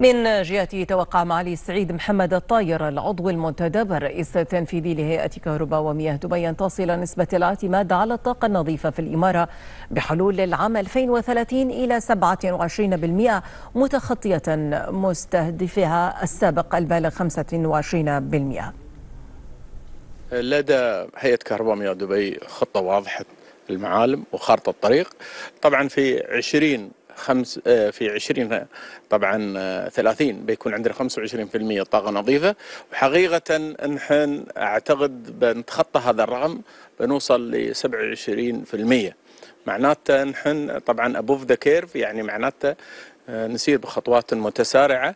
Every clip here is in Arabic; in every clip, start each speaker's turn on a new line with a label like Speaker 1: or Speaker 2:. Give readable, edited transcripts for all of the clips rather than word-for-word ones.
Speaker 1: من جهته توقع معالي السعيد محمد الطاير العضو المنتدب الرئيس التنفيذي لهيئة كهرباء ومياه دبي أن تصل نسبة الاعتماد على الطاقة النظيفة في الإمارة بحلول العام 2030 إلى 27%، متخطية مستهدفها السابق البالغ 25%.
Speaker 2: لدى هيئة كهرباء ومياه دبي خطة واضحة المعالم وخارطة الطريق. طبعا في 20 طبعا 30 بيكون عندنا 25% طاقة نظيفة، وحقيقة نحن اعتقد بنتخطى هذا الرقم، بنوصل ل 27%. معناته نحن طبعا ابوف ذا كيرف، يعني معناته نسير بخطوات متسارعة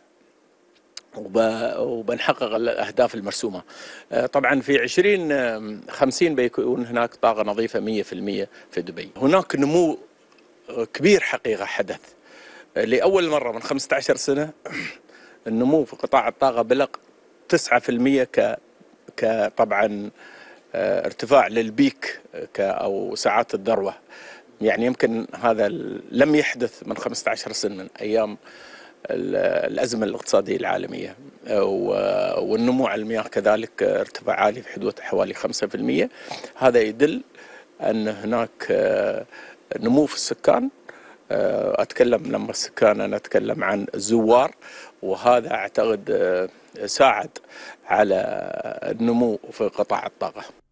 Speaker 2: وبنحقق الأهداف المرسومة. طبعا في 2050 بيكون هناك طاقة نظيفة 100% في دبي. هناك نمو كبير حقيقة حدث لأول مرة من 15 سنة. النمو في قطاع الطاقة بلغ 9% طبعا ارتفاع للبيك أو ساعات الذروة. يعني يمكن هذا لم يحدث من 15 سنة، من أيام الأزمة الاقتصادية العالمية. والنمو على المياه كذلك ارتفاع عالي في حدود حوالي 5%. هذا يدل أن هناك نمو في السكان. أتكلم لما السكان أنا أتكلم عن الزوار، وهذا أعتقد ساعد على النمو في قطاع الطاقة.